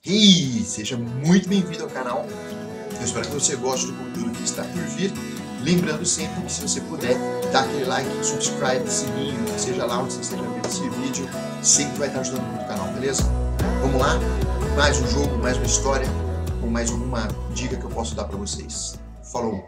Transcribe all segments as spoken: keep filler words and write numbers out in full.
E seja muito bem-vindo ao canal. Eu espero que você goste do conteúdo que está por vir. Lembrando sempre que, se você puder, dá aquele like, subscribe, sininho, seja lá onde você esteja vendo esse vídeo, sempre vai estar ajudando muito o canal, beleza? Vamos lá? Mais um jogo, mais uma história, ou mais alguma dica que eu posso dar para vocês. Falou!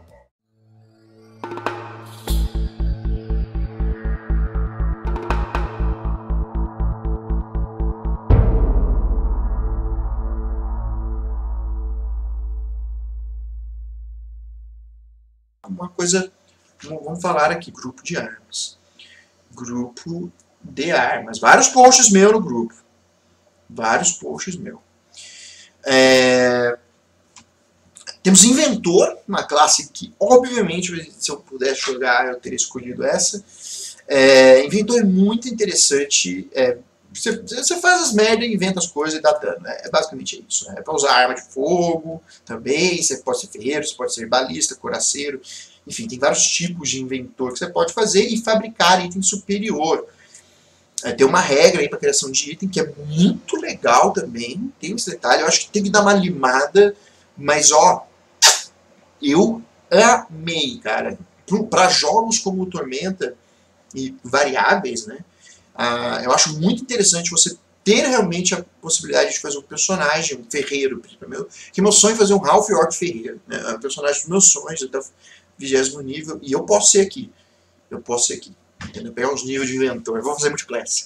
Uma coisa, vamos falar aqui, grupo de armas. Grupo de armas. Vários posts meus no grupo. Vários posts meus. É... Temos Inventor, uma classe que, obviamente, se eu pudesse jogar, eu teria escolhido essa. É... Inventor é muito interessante. É... Você, você faz as merdas, inventa as coisas e dá dano. Né? É basicamente isso. Né? É para usar arma de fogo também. Você pode ser ferreiro, você pode ser balista, couraceiro. Enfim, tem vários tipos de inventor que você pode fazer e fabricar item superior. É, tem uma regra aí para criação de item que é muito legal também. Tem esse detalhe. Eu acho que tem que dar uma limada. Mas, ó, eu amei, cara. Para jogos como Tormenta e variáveis, né? Ah, eu acho muito interessante você ter realmente a possibilidade de fazer um personagem, um ferreiro, que meu sonho é fazer um Ralph Orc ferreiro, né? É um personagem dos meus sonhos, até o vigésimo nível, e eu posso ser aqui, eu posso ser aqui, entendeu? Pegar uns níveis de inventor, vou fazer multiclass.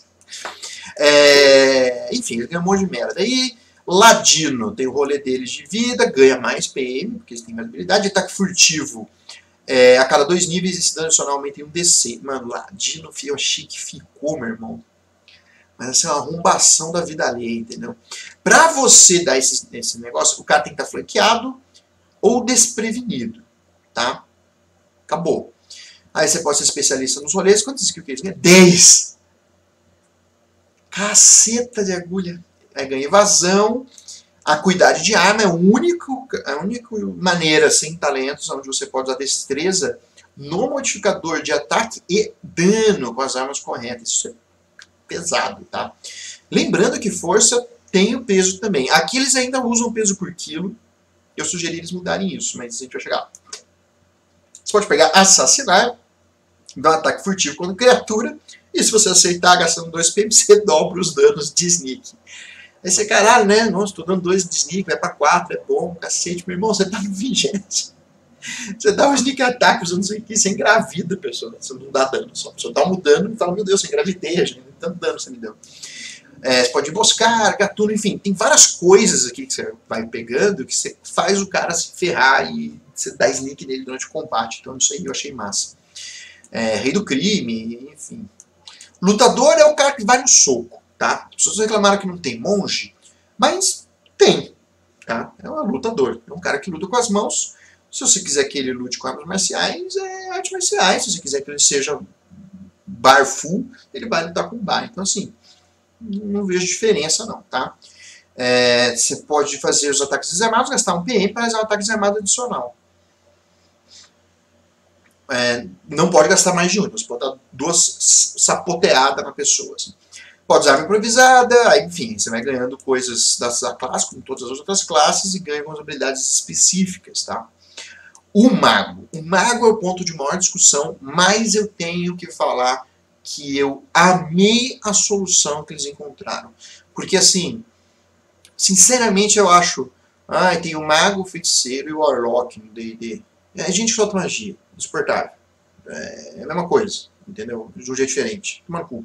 É, enfim, ele ganha um monte de merda. Aí, Ladino, tem o rolê deles de vida, ganha mais P M, porque eles têm mais habilidade, ataque furtivo. É, a cada dois níveis esse dano adicional aumenta em um D C. Mano, Ladino, eu achei que ficou, meu irmão. Mas assim, é uma arrombação da vida alheia, entendeu? Pra você dar esse, esse negócio, o cara tem que estar flanqueado ou desprevenido, tá? Acabou. Aí você pode ser especialista nos rolês. Quantos skills que eles ganham? dez! Caceta de agulha. Aí ganha evasão. Acuidade de arma é a única, a única maneira sem talentos onde você pode usar destreza no modificador de ataque e dano com as armas corretas. Isso é pesado, tá? Lembrando que força tem o peso também. Aqui eles ainda usam peso por quilo. Eu sugeri eles mudarem isso, mas a gente vai chegar lá. Você pode pegar assassinar, dar um ataque furtivo contra criatura, e se você aceitar gastando dois P M, você dobra os danos de sneak. Aí você, caralho, né? Nossa, tô dando dois de sneak, vai pra quatro, é bom, cacete. Meu irmão, você tá no vigésimo. Você dá um sneak attack usando isso aqui, você engravida a pessoa. Você não dá dano, só a pessoa dá um dano e fala, meu Deus, você engravidei, gente, tanto dano você me deu. É, você pode emboscar, gatuno, enfim, tem várias coisas aqui que você vai pegando que você faz o cara se ferrar e você dá sneak nele durante o combate. Então isso aí eu achei massa. É, rei do crime, enfim. Lutador é o cara que vai no soco. Tá? As pessoas reclamaram que não tem monge, mas tem. Tá? É um lutador. É um cara que luta com as mãos. Se você quiser que ele lute com armas marciais, é artes marciais. Se você quiser que ele seja bar full, ele vai lutar com bar. Então, assim, não vejo diferença, não. Tá? É, você pode fazer os ataques desarmados, gastar um P M para fazer um ataque desarmado adicional. É, não pode gastar mais de um. Você pode dar duas sapoteadas na pessoa. Assim. Pode usar arma improvisada, aí, enfim, você vai ganhando coisas da classe, como todas as outras classes, e ganha algumas habilidades específicas, tá? O mago. O mago é o ponto de maior discussão, mas eu tenho que falar que eu amei a solução que eles encontraram. Porque, assim, sinceramente eu acho, ah, tem o mago, o feiticeiro e o warlock no D e D. É gente que solta magia, insuportável. É a mesma coisa, entendeu? De um jeito diferente. Toma no cu.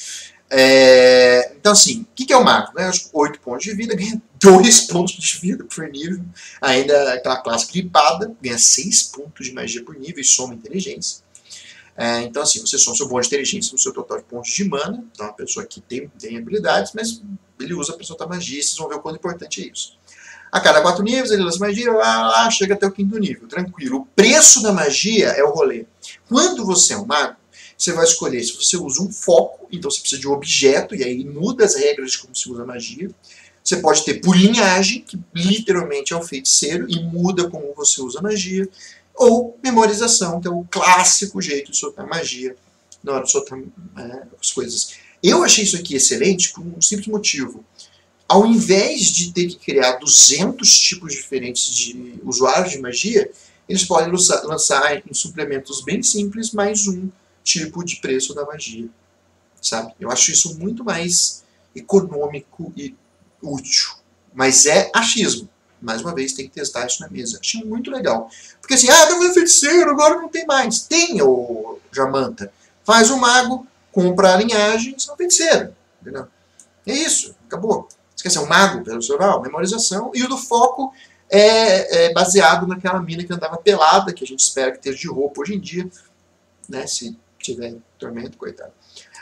É, então, assim, o que, que é o mago? Né? oito pontos de vida, ganha dois pontos de vida por nível. Ainda aquela classe gripada, ganha seis pontos de magia por nível e soma inteligência. É, então, assim, você soma seu bônus de inteligência no seu total de pontos de mana. Então, uma pessoa que tem, tem habilidades, mas ele usa para soltar magia. Vocês vão ver o quanto importante é isso. A cada quatro níveis, ele lança magia, lá, lá, chega até o quinto nível. Tranquilo. O preço da magia é o rolê. Quando você é um mago, você vai escolher se você usa um foco, então você precisa de um objeto, e aí muda as regras de como se usa magia. Você pode ter por linhagem, que literalmente é o feiticeiro, e muda como você usa magia. Ou memorização, que é o clássico jeito de soltar magia na hora de soltar é, as coisas. Eu achei isso aqui excelente por um simples motivo. ao invés de ter que criar duzentos tipos diferentes de usuários de magia, eles podem lançar em suplementos bem simples mais um tipo de preço da magia, sabe? Eu acho isso muito mais econômico e útil. Mas é achismo. Mais uma vez, tem que testar isso na mesa. Achei muito legal. Porque assim, ah, não é feiticeiro, agora não tem mais. Tem, ô Jamanta. Faz o mago, compra a linhagem, você é um feiticeiro. Entendeu? É isso, acabou. Você quer ser um mago profissional? Memorização. E o do foco é, é baseado naquela mina que andava pelada, que a gente espera que esteja de roupa hoje em dia. Né, se tiver tormento, coitado.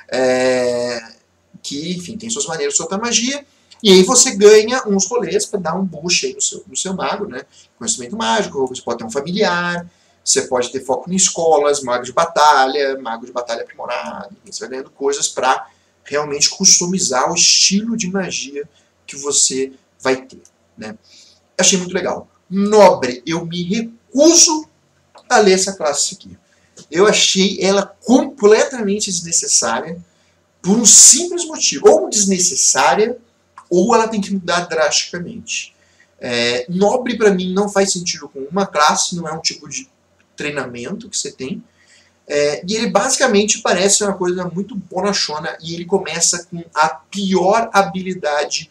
É, que, enfim, tem suas maneiras de soltar magia. E aí você ganha uns rolês para dar um boost aí no seu, no seu mago, né? Conhecimento mágico, você pode ter um familiar, você pode ter foco em escolas, mago de batalha, mago de batalha aprimorado. Você vai ganhando coisas para realmente customizar o estilo de magia que você vai ter, né? Achei muito legal. Nobre, eu me recuso a ler essa classe aqui. Eu achei ela completamente desnecessária por um simples motivo. Ou desnecessária, ou ela tem que mudar drasticamente. É, nobre, para mim, não faz sentido com uma classe, não é um tipo de treinamento que você tem. É, e ele basicamente parece uma coisa muito bonachona, e ele começa com a pior habilidade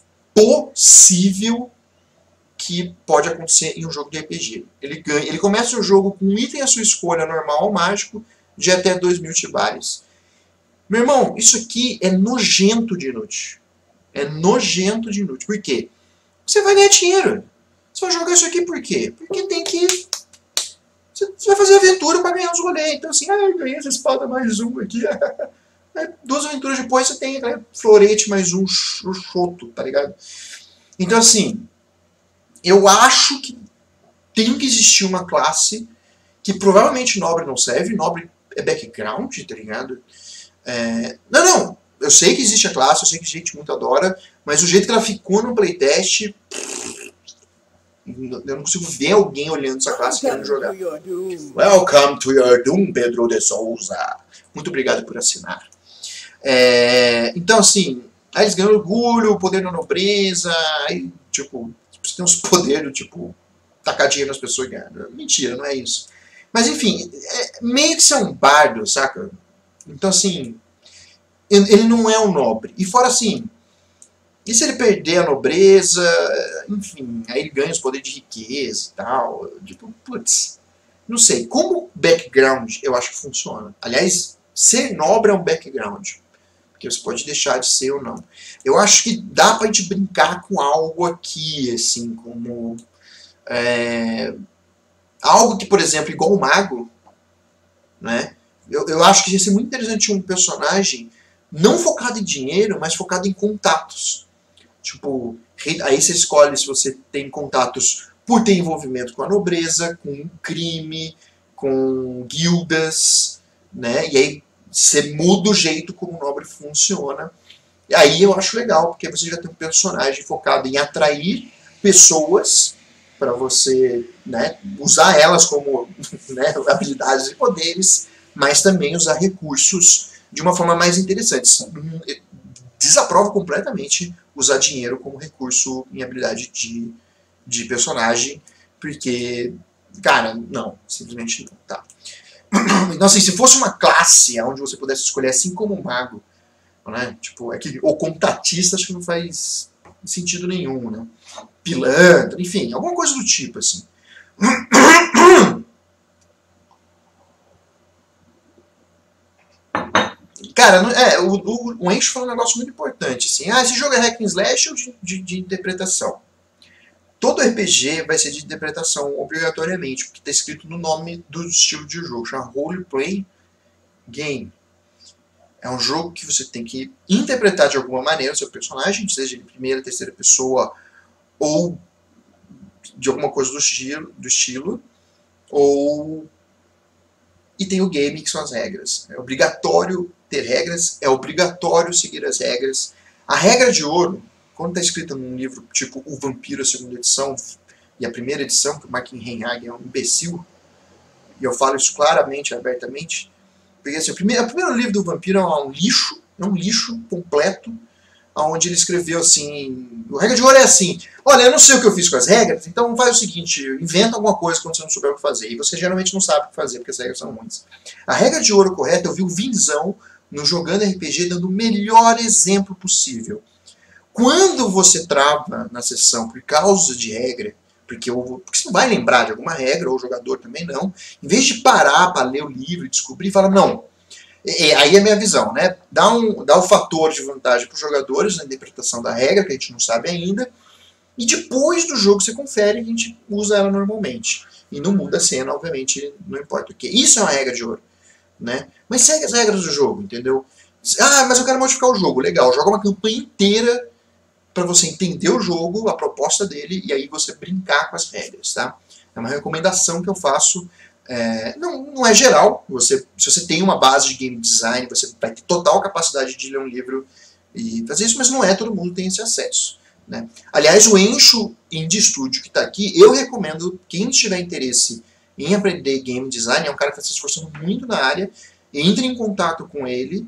possível que pode acontecer em um jogo de R P G. Ele, ganha, ele começa o jogo com um item à sua escolha, normal ou mágico, de até dois mil tibares. Meu irmão, isso aqui é nojento de inútil. É nojento de inútil. Por quê? Você vai ganhar dinheiro. Você vai jogar isso aqui por quê? Porque tem que... Você vai fazer aventura para ganhar os rolês. Então assim, ah, eu ganhei essa espada mais um aqui. Duas aventuras depois você tem aquele florete mais um choto, tá ligado? Então assim, eu acho que tem que existir uma classe que provavelmente nobre não serve. Nobre é background, tá ligado? É... Não, não. Eu sei que existe a classe, eu sei que gente muito adora, mas o jeito que ela ficou no playtest, eu não consigo ver alguém olhando essa classe querendo jogar. Welcome to your doom, Pedro de Souza. Muito obrigado por assinar. É, então, assim, aí eles ganham orgulho, poder na nobreza, aí, tipo, você tem uns poderes do tipo, tacar dinheiro nas pessoas ganhando. Mentira, não é isso. Mas, enfim, é, meio que ser um bardo, saca? Então, assim, ele não é um nobre. E fora assim, e se ele perder a nobreza, enfim, aí ele ganha os poderes de riqueza e tal. Tipo, putz, não sei. Como background, eu acho que funciona. Aliás, ser nobre é um background. Porque você pode deixar de ser ou não. Eu acho que dá pra gente brincar com algo aqui, assim, como... É, algo que, por exemplo, igual o mago, né? Eu, eu acho que ia ser muito interessante um personagem não focado em dinheiro, mas focado em contatos. Tipo, aí você escolhe se você tem contatos por ter envolvimento com a nobreza, com crime, com guildas, né? E aí você muda o jeito como o nobre funciona. E aí eu acho legal, porque você já tem um personagem focado em atrair pessoas para você, né, usar elas como, né, habilidades e poderes, mas também usar recursos de uma forma mais interessante. Desaprovo completamente usar dinheiro como recurso em habilidade de, de personagem, porque, cara, não, simplesmente não, tá. Então, assim, se fosse uma classe onde você pudesse escolher assim como um mago, né, tipo, é que, ou contatista, acho que não faz sentido nenhum, né, pilantra, enfim, alguma coisa do tipo, assim. Cara, é, o, o, o Encho falou um negócio muito importante, assim, ah, esse jogo é hack and slash ou de, de, de interpretação? Todo R P G vai ser de interpretação, obrigatoriamente, porque está escrito no nome do estilo de jogo, chama Roleplay Game. É um jogo que você tem que interpretar de alguma maneira o seu personagem, seja de primeira, terceira pessoa, ou de alguma coisa do estilo, do estilo ou... E tem o game, que são as regras. É obrigatório ter regras, é obrigatório seguir as regras. A regra de ouro, quando está escrita num livro tipo O Vampiro, a segunda edição, e a primeira edição, que o Martin Reinhag é um imbecil, e eu falo isso claramente, abertamente, porque assim, o primeiro, o primeiro livro do Vampiro é um lixo, é um lixo completo, onde ele escreveu assim, o regra de ouro é assim, olha, eu não sei o que eu fiz com as regras, então faz o seguinte, inventa alguma coisa quando você não souber o que fazer, e você geralmente não sabe o que fazer, porque as regras são ruins. A regra de ouro correta, eu vi o Vinzão, no Jogando R P G, dando o melhor exemplo possível. Quando você trava na sessão por causa de regra, porque, eu, porque você não vai lembrar de alguma regra, ou o jogador também não, em vez de parar para ler o livro e descobrir, fala, não, e, aí é a minha visão, né? Dá um, dá um fator de vantagem para os jogadores na interpretação da regra, que a gente não sabe ainda, e depois do jogo você confere e a gente usa ela normalmente. E não muda a cena, obviamente, não importa o que. Isso é uma regra de ouro, né? Mas segue as regras do jogo, entendeu? Ah, mas eu quero modificar o jogo. Legal, joga uma campanha inteira para você entender o jogo, a proposta dele, e aí você brincar com as regras, tá? É uma recomendação que eu faço. É, não, não é geral. Você, se você tem uma base de game design, você vai ter total capacidade de ler um livro e fazer isso, mas não é todo mundo tem esse acesso, né? Aliás, o Encho Indie Studio que está aqui, eu recomendo quem tiver interesse em aprender game design, é um cara que está se esforçando muito na área, entre em contato com ele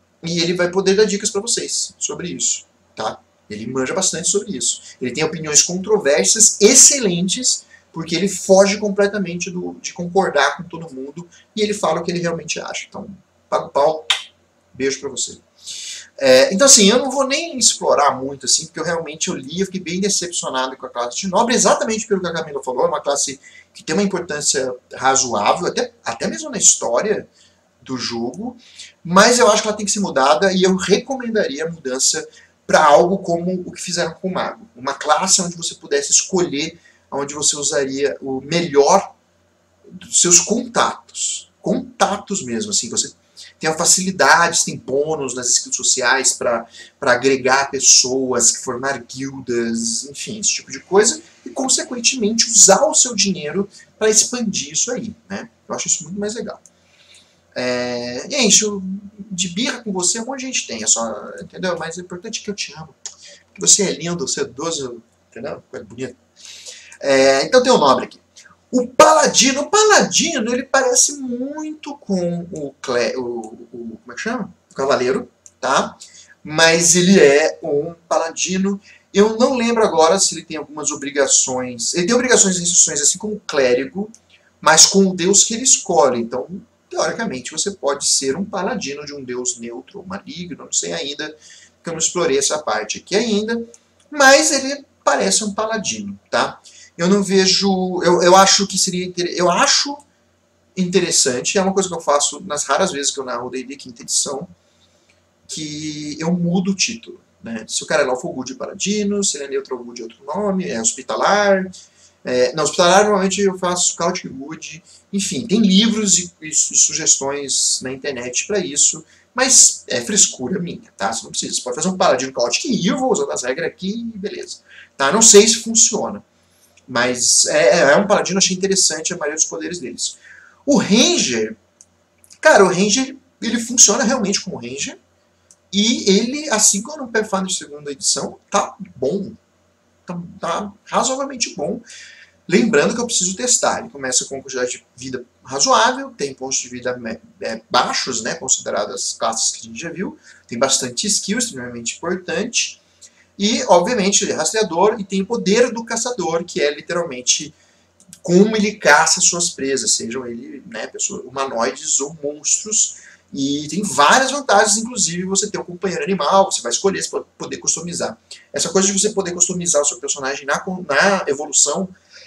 e ele vai poder dar dicas para vocês sobre isso, tá? Ele manja bastante sobre isso. Ele tem opiniões controversas, excelentes, porque ele foge completamente do, de concordar com todo mundo e ele fala o que ele realmente acha. Então, paga o pau, beijo pra você. É, então, assim, eu não vou nem explorar muito, assim, porque eu realmente eu li, eu fiquei bem decepcionado com a classe de nobre, exatamente pelo que a Camila falou, é uma classe que tem uma importância razoável, até, até mesmo na história do jogo, mas eu acho que ela tem que ser mudada e eu recomendaria a mudança para algo como o que fizeram com o Mago. Uma classe onde você pudesse escolher onde você usaria o melhor dos seus contatos. Contatos mesmo, assim, você tem facilidades, tem bônus nas skills sociais para agregar pessoas, formar guildas, enfim, esse tipo de coisa, e consequentemente usar o seu dinheiro para expandir isso aí, né? Eu acho isso muito mais legal. É, gente, de birra com você, um monte de gente tem, é só, entendeu? Mas o importante é que eu te amo, que você é lindo, você é doce, entendeu? É bonito. É, então tem o nobre aqui. O paladino, o paladino, ele parece muito com o, cle, o, o como é que chama? O cavaleiro, tá? Mas ele é um paladino. Eu não lembro agora se ele tem algumas obrigações. Ele tem obrigações e restrições assim como o clérigo, mas com o deus que ele escolhe. Então, teoricamente, você pode ser um paladino de um deus neutro ou maligno, não sei ainda, porque eu não explorei essa parte aqui ainda, mas ele parece um paladino, tá? Eu não vejo, eu, eu acho que seria, eu acho interessante, é uma coisa que eu faço nas raras vezes que eu narro o D e D quinta edição, que eu mudo o título, né? Se o cara é Lawful de paladino, se ele é neutro ou de outro nome, é hospitalar. É, não, hospitalar normalmente eu faço Chaotic Good, enfim, tem livros e, e, e sugestões na internet para isso, mas é frescura minha, tá? Você não precisa, você pode fazer um paladino Chaotic Evil, usando as regras aqui e beleza. Tá? Não sei se funciona, mas é, é um paladino, achei interessante a maioria dos poderes deles. O Ranger, cara, o Ranger, ele funciona realmente como Ranger, e ele, assim como no Pathfinder segunda edição, tá bom. Tá, tá razoavelmente bom. Lembrando que eu preciso testar. Ele começa com quantidade de vida razoável, tem pontos de vida é, baixos, né, consideradas as classes que a gente já viu, tem bastante skill, extremamente importante, e, obviamente, ele é rastreador e tem o poder do caçador, que é literalmente como ele caça suas presas, sejam ele, né, pessoas humanoides ou monstros. E tem várias vantagens, inclusive você ter um companheiro animal, você vai escolher, você pode poder customizar. Essa coisa de você poder customizar o seu personagem na, na evolução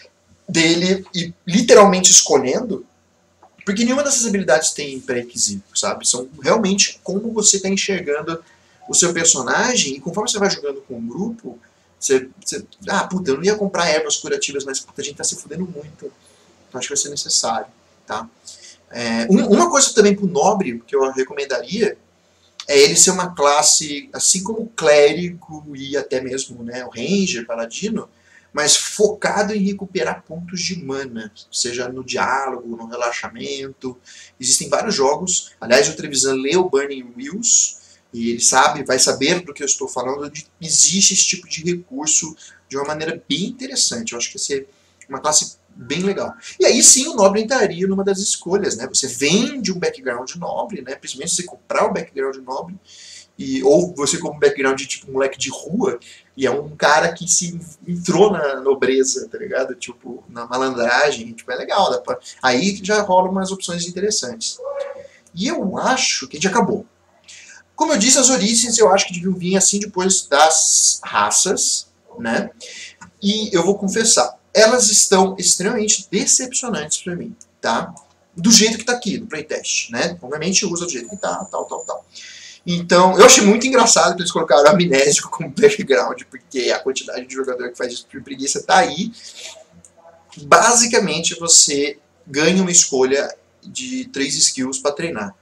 dele e literalmente escolhendo, porque nenhuma dessas habilidades tem pré-requisito, sabe? São realmente como você está enxergando o seu personagem, e conforme você vai jogando com um grupo, você, você ah, puta, eu não ia comprar ervas curativas, mas puta, a gente está se fudendo muito, então acho que vai ser necessário, tá? É, uma coisa também para o nobre, que eu recomendaria, é ele ser uma classe, assim como o clérigo e até mesmo, né, o ranger, paladino, mas focado em recuperar pontos de mana, seja no diálogo, no relaxamento. Existem vários jogos, aliás o Trevisan leu Burning Wheels, e ele sabe, vai saber do que eu estou falando, onde existe esse tipo de recurso de uma maneira bem interessante. Eu acho que vai ser uma classe bem legal. E aí sim o nobre entraria numa das escolhas, né? Você vem de um background nobre, né? Principalmente se você comprar o background nobre, E, ou você como background de tipo um moleque de rua, e é um cara que se entrou na nobreza, tá ligado? Tipo, na malandragem, tipo, é legal. Dá pra... Aí já rolam umas opções interessantes. E eu acho que a gente acabou. Como eu disse, as origens eu acho que deviam vir assim depois das raças, né? E eu vou confessar, elas estão extremamente decepcionantes pra mim, tá? Do jeito que tá aqui, no playtest, né? Obviamente usa do jeito que tá, tal, tal, tal. Então, eu achei muito engraçado que eles colocaram amnésico como background, porque a quantidade de jogador que faz isso por preguiça tá aí. Basicamente, você ganha uma escolha de três skills para treinar.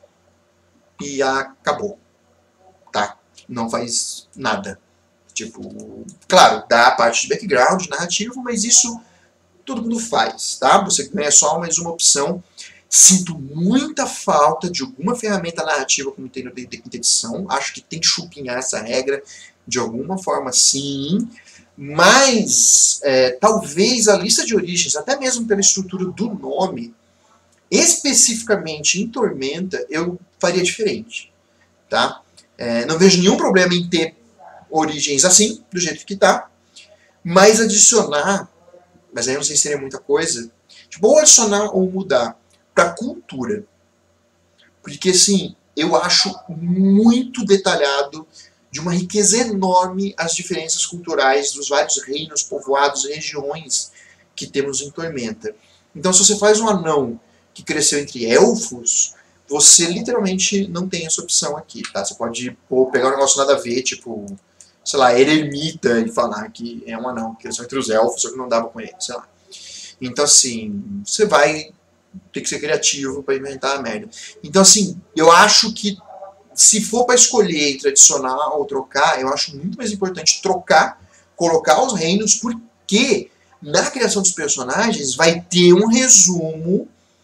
E acabou. Tá? Não faz nada. Tipo, claro, dá a parte de background, narrativo, mas isso todo mundo faz, tá? Você ganha só mais uma opção. Sinto muita falta de alguma ferramenta narrativa como tem no D e D quinta edição. Acho que tem que chupinhar essa regra de alguma forma, sim. Mas, é, talvez a lista de origens, até mesmo pela estrutura do nome, especificamente em Tormenta, eu faria diferente. Tá? É, não vejo nenhum problema em ter origens assim, do jeito que tá. Mas adicionar, mas aí eu não sei se seria muita coisa, tipo, ou adicionar ou mudar para cultura. Porque, assim, eu acho muito detalhado, de uma riqueza enorme, as diferenças culturais dos vários reinos, povoados e regiões que temos em Tormenta. Então, se você faz um anão que cresceu entre elfos, você literalmente não tem essa opção aqui, tá? Você pode pô, pegar um negócio nada a ver, tipo, sei lá, eremita e falar que é um anão que cresceu entre os elfos, só que não dava com ele, sei lá. Então, assim, você vai ter que ser criativo para inventar a merda. Então, assim, eu acho que se for para escolher entre adicionar ou trocar, eu acho muito mais importante trocar, colocar os reinos, porque na criação dos personagens vai ter um resumo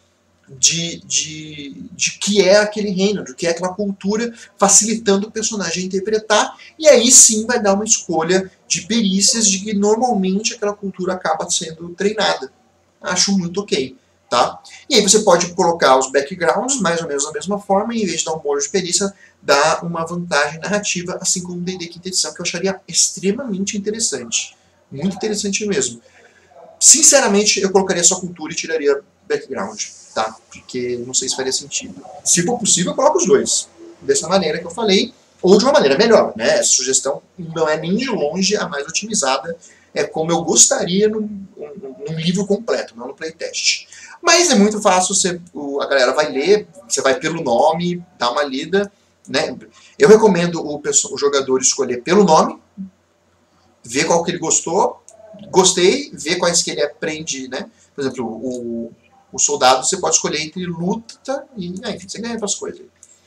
de, de, de que é aquele reino, do que é aquela cultura, facilitando o personagem a interpretar, e aí sim vai dar uma escolha de perícias de que normalmente aquela cultura acaba sendo treinada. Acho muito ok. Tá? E aí você pode colocar os backgrounds mais ou menos da mesma forma, e em vez de dar um bônus de perícia, dá uma vantagem narrativa, assim como o D e D quinta edição, que eu acharia extremamente interessante. Muito interessante mesmo. Sinceramente, eu colocaria só cultura e tiraria background, tá? Porque não sei se faria sentido. Se for possível, eu coloco os dois. Dessa maneira que eu falei, ou de uma maneira melhor, né? Essa sugestão não é nem de longe a mais otimizada, é como eu gostaria num, num livro completo, não no playtest. Mas é muito fácil, você, a galera vai ler, você vai pelo nome, dá uma lida, né? Eu recomendo o, o jogador escolher pelo nome, ver qual que ele gostou, gostei, ver quais que ele aprende, né? Por exemplo, o, o soldado você pode escolher entre luta e, enfim, você ganha outras coisas.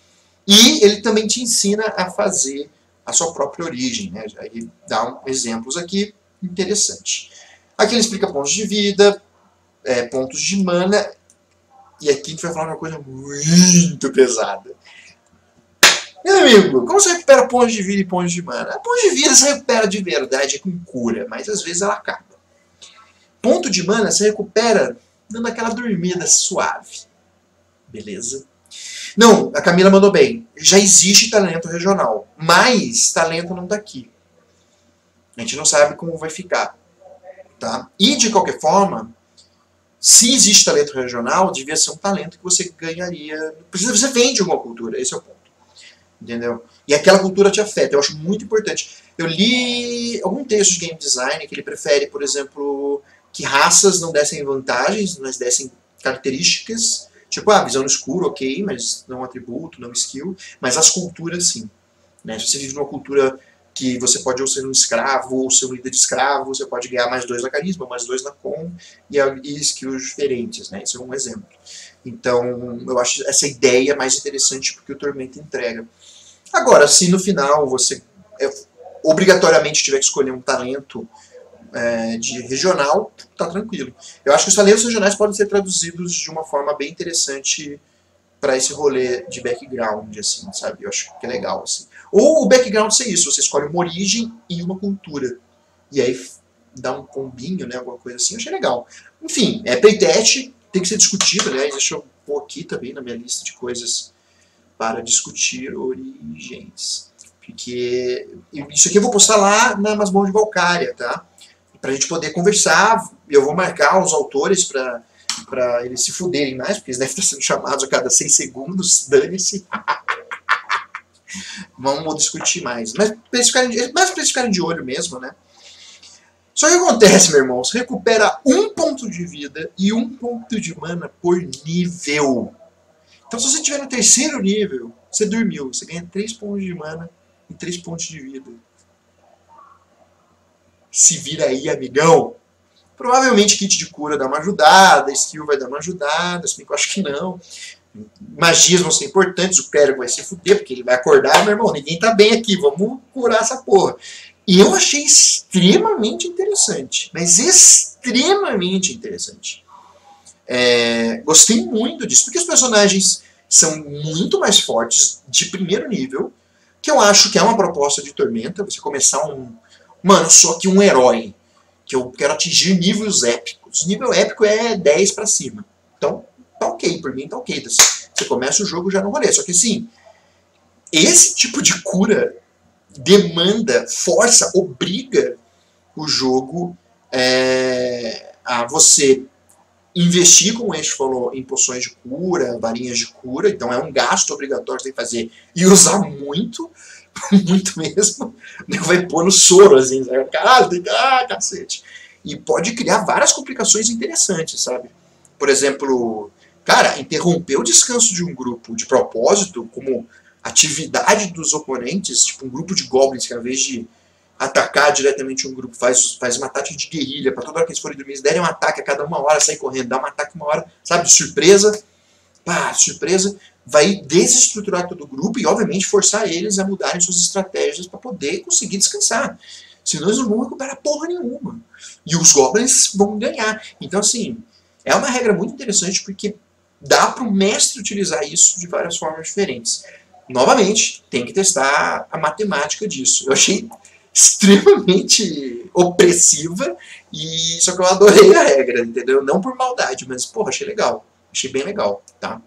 E ele também te ensina a fazer a sua própria origem, né? Aí dá um, exemplos aqui interessantes. Aqui ele explica pontos de vida, É, pontos de mana, e aqui a gente vai falar uma coisa muito pesada. Meu amigo, como você recupera pontos de vida e pontos de mana? Pontos de vida você recupera de verdade, é com cura, mas às vezes ela acaba. Ponto de mana você recupera dando aquela dormida suave. Beleza? Não, a Camila mandou bem. Já existe talento regional, mas talento não tá aqui. A gente não sabe como vai ficar. Tá? E de qualquer forma, se existe talento regional, devia ser um talento que você ganharia. Precisa, você vende uma cultura, esse é o ponto. Entendeu? E aquela cultura te afeta, eu acho muito importante. Eu li algum texto de game design que ele prefere, por exemplo, que raças não dessem vantagens, mas dessem características. Tipo, ah, visão no escuro, ok, mas não atributo, não skill. Mas as culturas, sim. Né? Se você vive numa cultura que você pode ou ser um escravo, ou ser um líder de escravo, você pode ganhar mais dois na carisma, mais dois na com, e, e skills diferentes, né? Isso é um exemplo. Então, eu acho essa ideia mais interessante porque o Tormenta entrega. Agora, se no final você é, obrigatoriamente tiver que escolher um talento é, de regional, tá tranquilo. Eu acho que os talentos regionais podem ser traduzidos de uma forma bem interessante para esse rolê de background, assim, sabe? Eu acho que é legal, assim. Ou o background ser isso, você escolhe uma origem e uma cultura. E aí dá um combinho, né, alguma coisa assim, eu achei legal. Enfim, é playtest, tem que ser discutido, aliás, deixa eu pôr aqui também na minha lista de coisas para discutir origens. Porque isso aqui eu vou postar lá na Masmorra de Valkyria, tá? Pra gente poder conversar. Eu vou marcar os autores pra, pra eles se fuderem mais, porque eles devem estar sendo chamados a cada seis segundos, dane-se. Vamos discutir mais. Mas pra eles ficarem de, mais pra eles ficarem de olho mesmo, né? Só que acontece, meu irmão, você recupera um ponto de vida e um ponto de mana por nível. Então se você estiver no terceiro nível, você dormiu, você ganha três pontos de mana e três pontos de vida. Se vira aí, amigão. Provavelmente kit de cura dá uma ajudada, skill vai dar uma ajudada, se bem que eu acho que não. Magias vão ser importantes, o clérigo vai se fuder, porque ele vai acordar, meu irmão, ninguém tá bem aqui, vamos curar essa porra. E eu achei extremamente interessante, mas extremamente interessante. É, gostei muito disso, porque os personagens são muito mais fortes de primeiro nível, que eu acho que é uma proposta de Tormenta, você começar um... Mano, só que um herói, que eu quero atingir níveis épicos. Nível épico é dez pra cima. Então, tá ok, por mim tá ok. Você começa o jogo já no rolê. Só que assim, esse tipo de cura demanda, força, obriga o jogo é, a você investir, como o Eixo falou, em poções de cura, varinhas de cura. Então é um gasto obrigatório que você tem que fazer e usar muito. Muito mesmo, vai pôr no soro, assim, sabe? Caralho, tem que... Ah, cacete. E pode criar várias complicações interessantes, sabe? Por exemplo, cara, interromper o descanso de um grupo de propósito, como atividade dos oponentes, tipo um grupo de goblins que, ao invés de atacar diretamente um grupo, faz, faz uma tática de guerrilha, pra toda hora que eles forem dormir, eles derem um ataque a cada uma hora, sair correndo, dar um ataque uma hora, sabe, de surpresa. Pá, surpresa. Vai desestruturar todo o grupo e, obviamente, forçar eles a mudarem suas estratégias para poder conseguir descansar. Senão eles não vão recuperar porra nenhuma. E os goblins vão ganhar. Então, assim, é uma regra muito interessante porque dá para o mestre utilizar isso de várias formas diferentes. Novamente, tem que testar a matemática disso. Eu achei extremamente opressiva, e só que eu adorei a regra, entendeu? Não por maldade, mas, porra, achei legal. Achei bem legal, tá?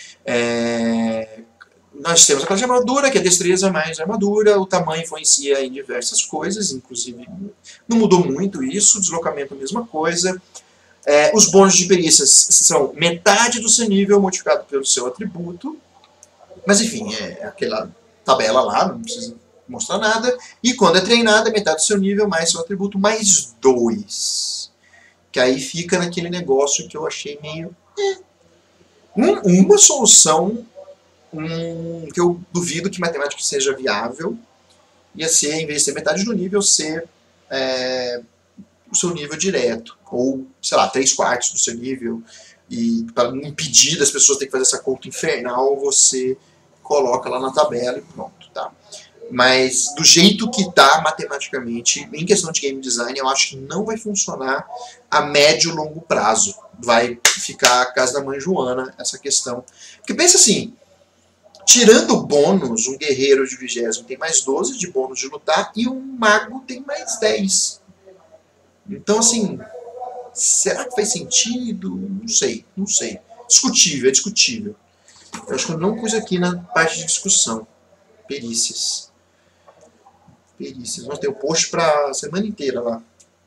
É... Nós temos a classe de armadura, que é destreza mais armadura, o tamanho influencia em diversas coisas, inclusive não mudou muito isso, deslocamento a mesma coisa. É, os bônus de perícias são metade do seu nível multiplicado pelo seu atributo, mas enfim, é aquela tabela lá, não precisa mostrar nada. E quando é treinada, é metade do seu nível mais seu atributo mais dois. Que aí fica naquele negócio que eu achei meio... Eh. Um, uma solução um, que eu duvido que matemática seja viável ia ser, em vez de ser metade do nível, ser é, o seu nível direto. Ou, sei lá, três quartos do seu nível. E para impedir das pessoas terem que fazer essa conta infernal, você coloca lá na tabela e pronto, tá? Mas do jeito que está matematicamente, em questão de game design, eu acho que não vai funcionar a médio e longo prazo. Vai ficar a casa da mãe Joana essa questão. Porque pensa assim, tirando bônus, um guerreiro de vigésimo tem mais doze de bônus de lutar e um mago tem mais dez. Então assim, será que faz sentido? Não sei, não sei. Discutível, é discutível. Eu acho que eu não pus aqui na parte de discussão. Perícias. Perícias. Nós temos o post para a semana inteira lá.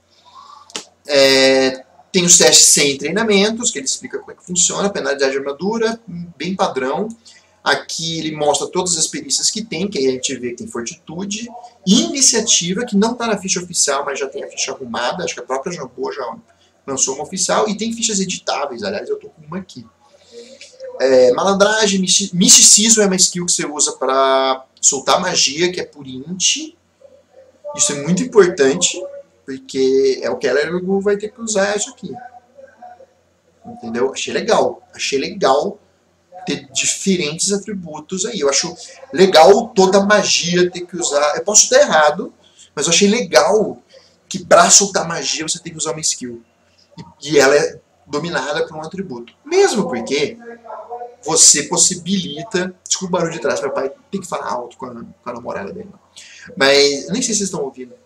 É, tem os testes sem treinamentos, que ele explica como é que funciona. Penalidade de armadura, bem padrão. Aqui ele mostra todas as perícias que tem, que aí a gente vê que tem fortitude. Iniciativa, que não está na ficha oficial, mas já tem a ficha arrumada. Acho que a própria Jambô já lançou uma oficial. E tem fichas editáveis, aliás, eu estou com uma aqui. É, malandragem, misticismo é uma skill que você usa para soltar magia, que é por int. Isso é muito importante, porque é o que ela vai ter que usar isso aqui. Entendeu? Achei legal. Achei legal ter diferentes atributos aí. Eu acho legal toda magia ter que usar... Eu posso estar errado, mas eu achei legal que para soltar magia você tem que usar uma skill. E, e ela é dominada por um atributo. Mesmo porque você possibilita... Desculpa o barulho de trás, meu pai tem que falar alto com a, com a namorada dele. Mas, eu nem sei se vocês estão ouvindo.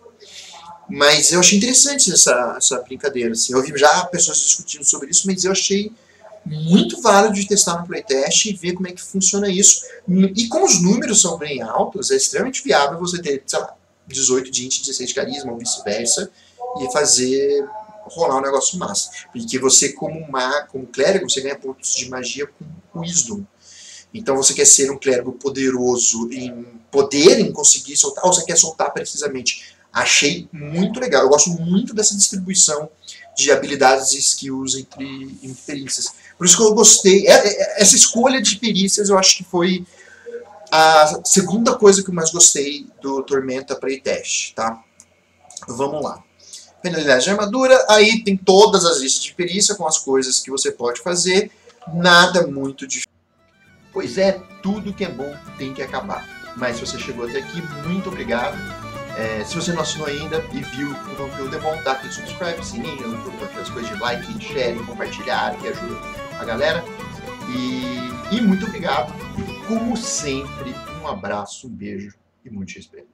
Mas eu achei interessante essa, essa brincadeira. Assim. Eu ouvi já pessoas discutindo sobre isso, mas eu achei muito válido de testar no playtest e ver como é que funciona isso. E como os números são bem altos, é extremamente viável você ter, sei lá, dezoito de int, dezesseis de carisma, ou vice-versa, e fazer rolar um negócio massa. Porque você, como mago, como clérigo, você ganha pontos de magia com Wisdom. Então você quer ser um clérigo poderoso em poder, em conseguir soltar, ou você quer soltar precisamente. Achei muito legal. Eu gosto muito dessa distribuição de habilidades e skills entre, entre perícias. Por isso que eu gostei. Essa escolha de perícias eu acho que foi a segunda coisa que eu mais gostei do Tormenta Playtest, tá? Vamos lá. Penalidade de armadura, aí tem todas as listas de perícia com as coisas que você pode fazer. Nada muito difícil. Pois é, tudo que é bom tem que acabar. Mas se você chegou até aqui, muito obrigado. É, se você não assinou ainda e viu o conteúdo é bom, dá aquele subscribe, sininho, aquelas coisas de like, share, compartilhar, que ajuda a galera. E, e muito obrigado. Como sempre, um abraço, um beijo e muito respeito.